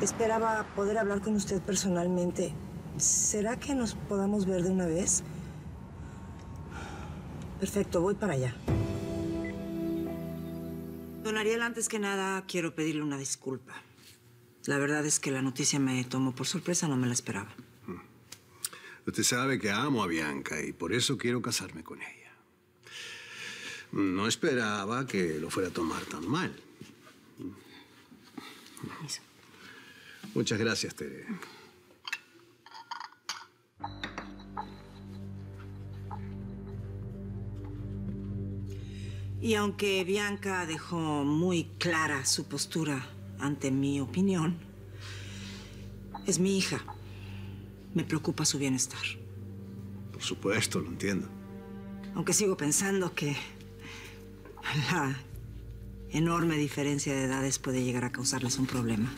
Esperaba poder hablar con usted personalmente. ¿Será que nos podamos ver de una vez? Perfecto, voy para allá. Don Ariel, antes que nada, quiero pedirle una disculpa. La verdad es que la noticia me tomó por sorpresa, no me la esperaba. Usted sabe que amo a Bianca y por eso quiero casarme con ella. No esperaba que lo fuera a tomar tan mal. Permiso. Muchas gracias, Tere. Y aunque Bianca dejó muy clara su postura ante mi opinión, es mi hija. Me preocupa su bienestar. Por supuesto, lo entiendo. Aunque sigo pensando que la enorme diferencia de edades puede llegar a causarles un problema.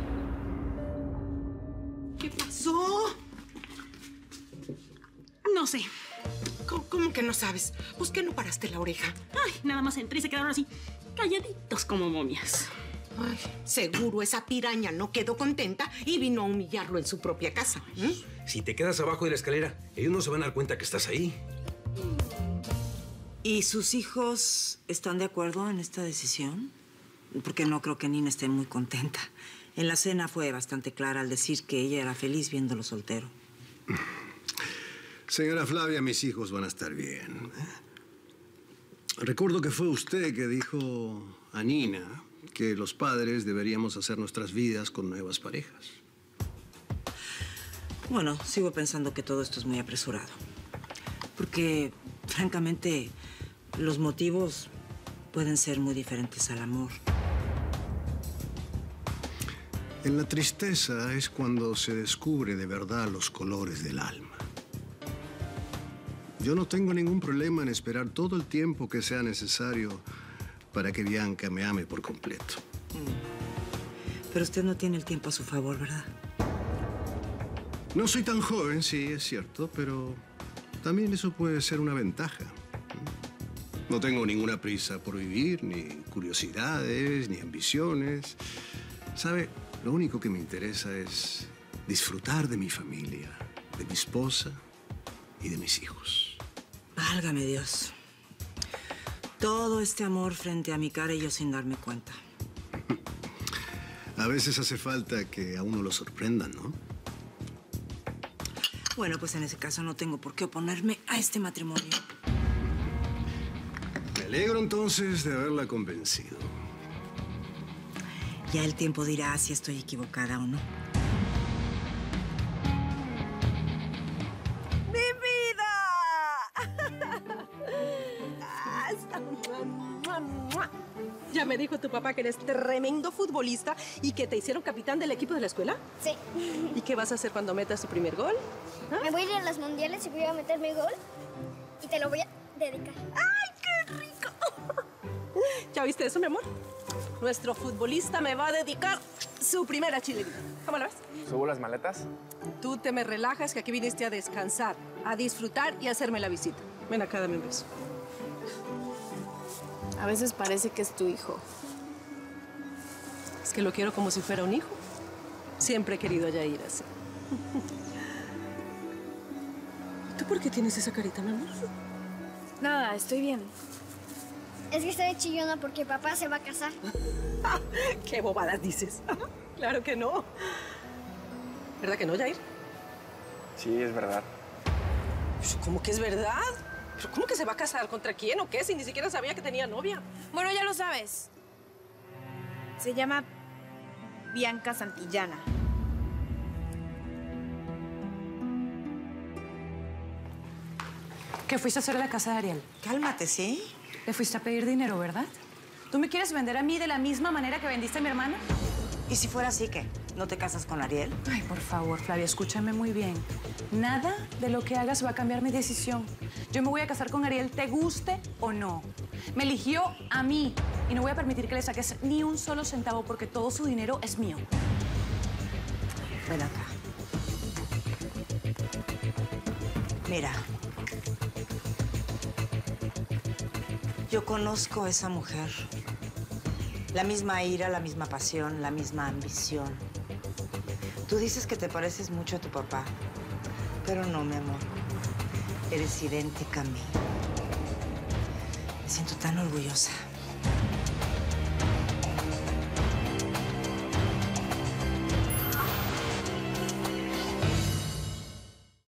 ¿Qué pasó? No sé. ¿Cómo que no sabes? ¿Pues qué no paraste la oreja? Ay, nada más entré y se quedaron así, calladitos como momias. Ay, seguro esa piraña no quedó contenta y vino a humillarlo en su propia casa. Si te quedas abajo de la escalera, ellos no se van a dar cuenta que estás ahí. ¿Y sus hijos están de acuerdo en esta decisión? Porque no creo que Nina esté muy contenta. En la cena fue bastante clara al decir que ella era feliz viéndolo soltero. Señora Flavia, mis hijos van a estar bien. Recuerdo que fue usted que dijo a Nina que los padres deberíamos hacer nuestras vidas con nuevas parejas. Bueno, sigo pensando que todo esto es muy apresurado. Porque, francamente, los motivos pueden ser muy diferentes al amor. En la tristeza es cuando se descubre de verdad los colores del alma. Yo no tengo ningún problema en esperar todo el tiempo que sea necesario para que Bianca me ame por completo. Pero usted no tiene el tiempo a su favor, ¿verdad? No soy tan joven, sí, es cierto, pero también eso puede ser una ventaja. No tengo ninguna prisa por vivir, ni curiosidades, ni ambiciones. ¿Sabe? Lo único que me interesa es disfrutar de mi familia, de mi esposa y de mis hijos. Válgame Dios. Todo este amor frente a mi cara y yo sin darme cuenta. A veces hace falta que a uno lo sorprendan, ¿no? Bueno, pues en ese caso no tengo por qué oponerme a este matrimonio. Me alegro entonces de haberla convencido. Ya el tiempo dirá si estoy equivocada o no. Ya me dijo tu papá que eres tremendo futbolista y que te hicieron capitán del equipo de la escuela. Sí. ¿Y qué vas a hacer cuando metas tu primer gol? Me voy a ir a los mundiales y voy a meter mi gol y te lo voy a dedicar. ¡Ay, qué rico! ¿Ya viste eso, mi amor? Nuestro futbolista me va a dedicar su primera chilenita. ¿Cómo la ves? ¿Subo las maletas? Tú te me relajas, que aquí viniste a descansar, a disfrutar y a hacerme la visita. Ven acá, dame un beso. A veces parece que es tu hijo. Es que lo quiero como si fuera un hijo. Siempre he querido a Yair así. ¿Tú por qué tienes esa carita, mi amor? Nada, estoy bien. Es que estoy chillona porque papá se va a casar. ¿Qué bobadas dices? Claro que no. ¿Verdad que no, Yair? Sí, es verdad. ¿Cómo que es verdad? ¿Pero cómo que se va a casar? ¿Contra quién o qué? Si ni siquiera sabía que tenía novia. Bueno, ya lo sabes. Se llama Bianca Santillana. ¿Qué fuiste a hacer a la casa de Ariel? Cálmate, ¿sí? Le fuiste a pedir dinero, ¿verdad? ¿Tú me quieres vender a mí de la misma manera que vendiste a mi hermana? ¿Y si fuera así, qué? ¿No te casas con Ariel? Ay, por favor, Flavia, escúchame muy bien. Nada de lo que hagas va a cambiar mi decisión. Yo me voy a casar con Ariel, te guste o no. Me eligió a mí y no voy a permitir que le saques ni un solo centavo porque todo su dinero es mío. Ven acá. Mira. Yo conozco a esa mujer. La misma ira, la misma pasión, la misma ambición. Tú dices que te pareces mucho a tu papá, pero no, mi amor. Eres idéntica a mí. Me siento tan orgullosa.